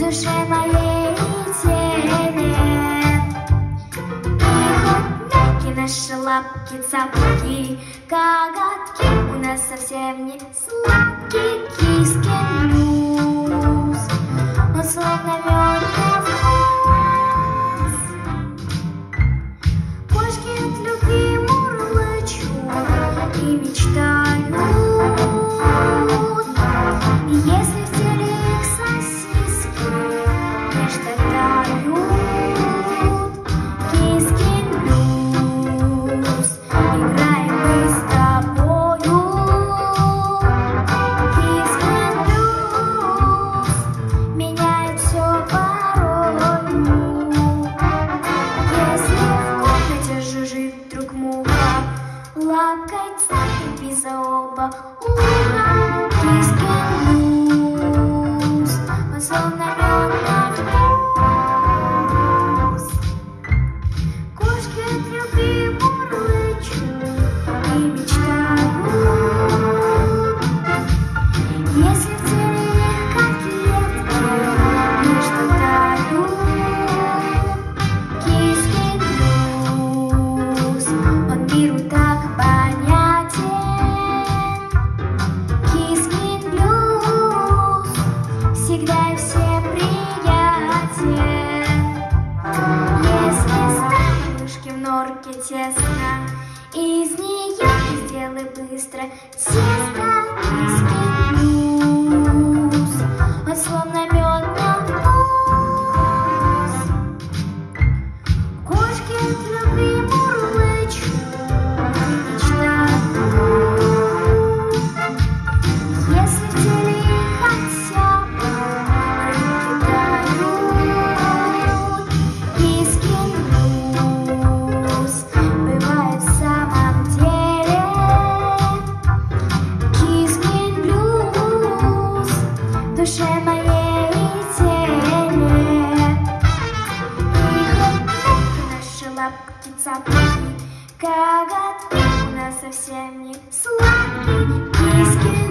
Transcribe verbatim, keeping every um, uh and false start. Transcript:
душе моей и теле. И хоть мягкие наши лапки, цапки, коготки у нас совсем не сладкий. Кискин блюз, он словно мед на вкус. Кошки от любви мурлычут и мечтают. И если в теле их сосиски нежно тают. Кискин блюз, играем мы с тобою. Кискин блюз меняет все порою. Если в комнате жужжит вдруг муха, лапкой цапнет за оба уха. Кискин блюз, он словно мед на вкус. Кошки от любви мурлычут и мечтают. Если в теле их котлетки нежно тают. Кискин блюз, он миру так понятен. Кискин блюз всегда и всем приятен. Если ставь мышки в норке тесно, из нее сделай быстро тесто. Кискин блюз, он словно мед на вкус. Кошки от любви мурлычут и мечтают. Если в теле их хотя бы руки тают. Кискин блюз бывает в самом деле. Кискин блюз в душе моей и теле. И хоть мягкие наши лапки, цапки, коготки у нас совсем не сладкий. Кискин